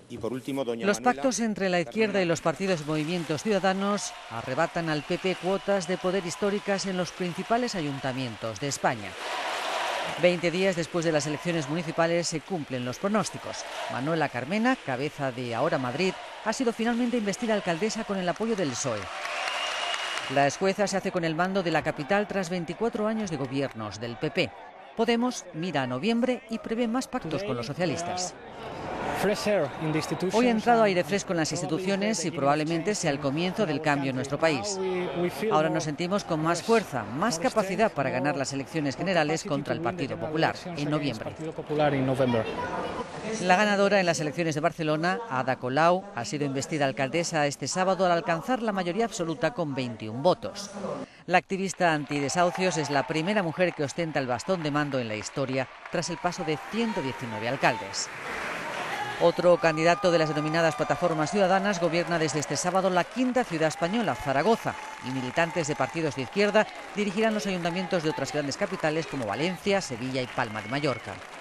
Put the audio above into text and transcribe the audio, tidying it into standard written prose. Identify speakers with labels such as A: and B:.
A: Y por último, doña
B: Los
A: Manuela,
B: pactos entre la izquierda y los partidos y movimientos ciudadanos arrebatan al PP cuotas de poder históricas en los principales ayuntamientos de España. 20 días después de las elecciones municipales se cumplen los pronósticos. Manuela Carmena, cabeza de Ahora Madrid, ha sido finalmente investida alcaldesa con el apoyo del PSOE. La exjueza se hace con el mando de la capital tras 24 años de gobiernos del PP. Podemos mira a noviembre y prevé más pactos con los socialistas. Hoy ha entrado aire fresco en las instituciones y probablemente sea el comienzo del cambio en nuestro país. Ahora nos sentimos con más fuerza, más capacidad para ganar las elecciones generales contra el Partido Popular en noviembre. La ganadora en las elecciones de Barcelona, Ada Colau, ha sido investida alcaldesa este sábado al alcanzar la mayoría absoluta con 21 votos. La activista antidesahucios es la primera mujer que ostenta el bastón de mando en la historia tras el paso de 119 alcaldes. Otro candidato de las denominadas plataformas ciudadanas gobierna desde este sábado la quinta ciudad española, Zaragoza, y militantes de partidos de izquierda dirigirán los ayuntamientos de otras grandes capitales como Valencia, Sevilla y Palma de Mallorca.